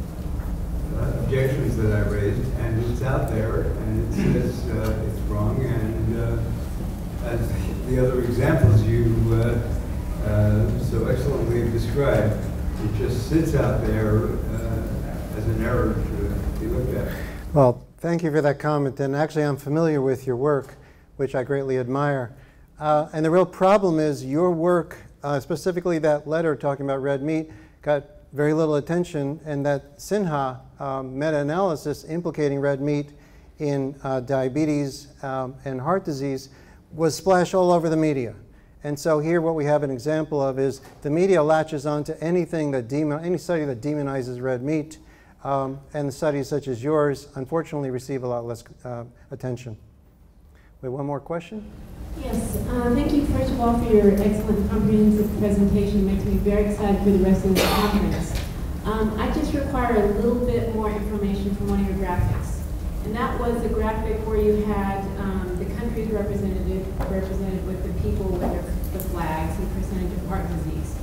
uh, objections that I raised, and it's out there, and it says uh, it's wrong, and uh, as the other examples you uh, uh, so excellently have described, it just sits out there uh, as an error to be looked at. Well, thank you for that comment. And actually, I'm familiar with your work, which I greatly admire. Uh, and the real problem is your work, uh, specifically that letter talking about red meat, got very little attention, and that Sinha um, meta-analysis implicating red meat in uh, diabetes um, and heart disease was splashed all over the media. And so here what we have an example of is the media latches onto anything that demon, any study that demonizes red meat, um, and the studies such as yours unfortunately receive a lot less uh, attention. Wait, one more question? Yes, uh, thank you first of all for your excellent comprehensive presentation. It makes me very excited for the rest of the conference. Um, I just require a little bit more information from one of your graphics. And that was a graphic where you had um, the countries represented, represented with the people with their, the flags and percentage of heart disease.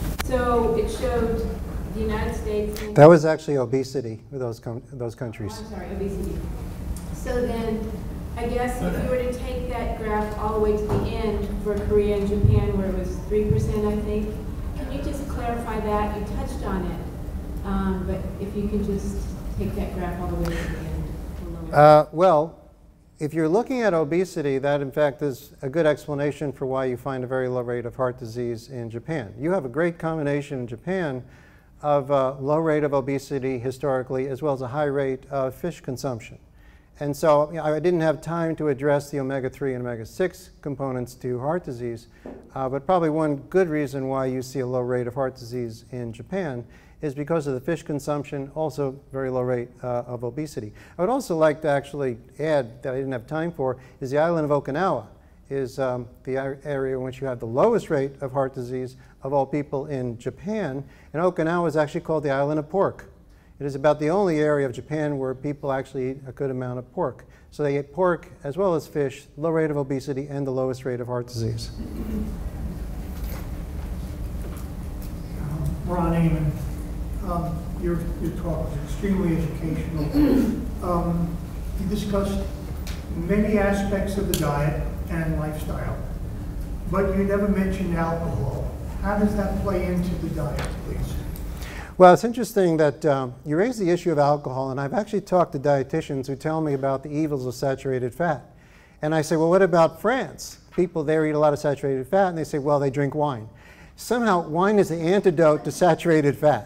So it showed the United States. That was actually obesity with those, com those countries. Oh, I'm sorry, obesity. So then, I guess if you were to take that graph all the way to the end for Korea and Japan, where it was three percent, I think, can you just clarify that? You touched on it, um, but if you could just take that graph all the way to the end. Uh, well, if you're looking at obesity, that in fact is a good explanation for why you find a very low rate of heart disease in Japan. You have a great combination in Japan of a low rate of obesity historically, as well as a high rate of fish consumption. And so you know, I didn't have time to address the omega three and omega six components to heart disease, uh, but probably one good reason why you see a low rate of heart disease in Japan is because of the fish consumption, also very low rate uh, of obesity. I would also like to actually add, that I didn't have time for, is the island of Okinawa is um, the area in which you have the lowest rate of heart disease of all people in Japan. And Okinawa is actually called the island of pork. It is about the only area of Japan where people actually eat a good amount of pork. So they eat pork as well as fish, low rate of obesity, and the lowest rate of heart disease. Um, Ron Amon. Um, your, your talk was extremely educational. Um, you discussed many aspects of the diet and lifestyle, but you never mentioned alcohol. How does that play into the diet, please? Well, it's interesting that um, you raise the issue of alcohol, and I've actually talked to dietitians who tell me about the evils of saturated fat. And I say, well, what about France? People there eat a lot of saturated fat, and they say, well, they drink wine. Somehow, wine is the antidote to saturated fat.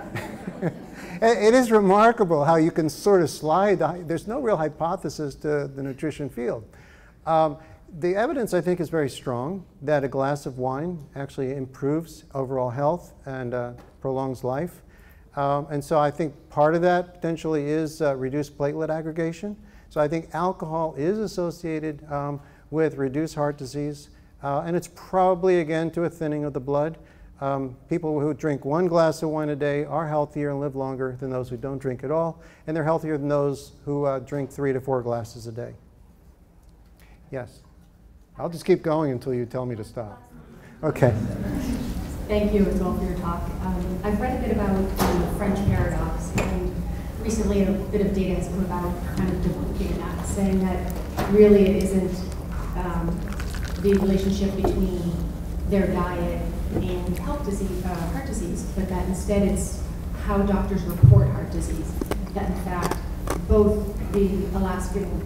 It is remarkable how you can sort of slide. The, there's no real hypothesis to the nutrition field. Um, the evidence, I think, is very strong that a glass of wine actually improves overall health and uh, prolongs life. Um, and so I think part of that potentially is uh, reduced platelet aggregation. So I think alcohol is associated um, with reduced heart disease. Uh, and it's probably, again, to a thinning of the blood. Um, people who drink one glass of wine a day are healthier and live longer than those who don't drink at all, and they're healthier than those who uh, drink three to four glasses a day. Yes? I'll just keep going until you tell me to stop. Okay. Thank you as well for your talk. Um, I've read a bit about the French paradox, and recently a bit of data has come about kind of debunking that, saying that really it isn't um, the relationship between their diet and health disease, uh, heart disease, but that instead it's how doctors report heart disease. That in fact, both the Alaskan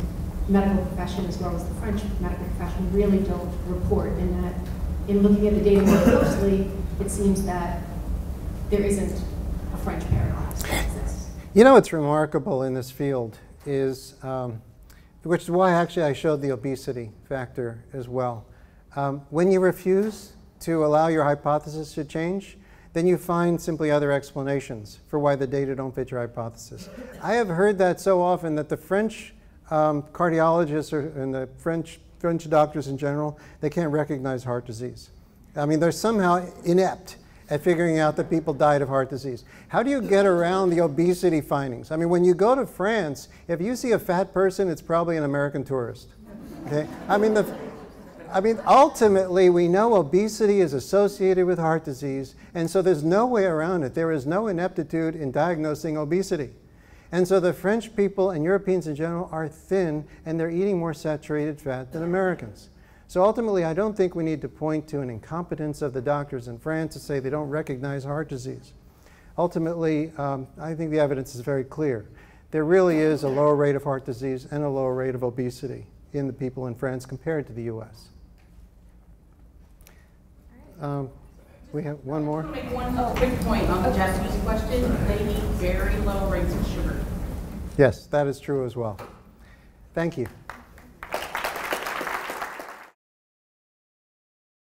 medical profession as well as the French medical profession really don't report, and that in looking at the data more closely, it seems that there isn't a French paradox that exists. You know what's remarkable in this field is, um, which is why actually I showed the obesity factor as well. Um, when you refuse to allow your hypothesis to change, then you find simply other explanations for why the data don't fit your hypothesis. I have heard that so often that the French um, cardiologists or, and the French, French doctors in general, they can't recognize heart disease. I mean, they're somehow inept at figuring out that people died of heart disease. How do you get around the obesity findings? I mean, when you go to France, if you see a fat person, it's probably an American tourist. Okay? I mean, the, I mean, ultimately, we know obesity is associated with heart disease, and so there's no way around it. There is no ineptitude in diagnosing obesity. And so the French people and Europeans in general are thin, and they're eating more saturated fat than Americans. So ultimately, I don't think we need to point to an incompetence of the doctors in France to say they don't recognize heart disease. Ultimately, um, I think the evidence is very clear. There really is a lower rate of heart disease and a lower rate of obesity in the people in France compared to the U S. Um, we have one more. I want to make one quick point on Jesse's question. They need very low rates of sugar. Yes, that is true as well. Thank you.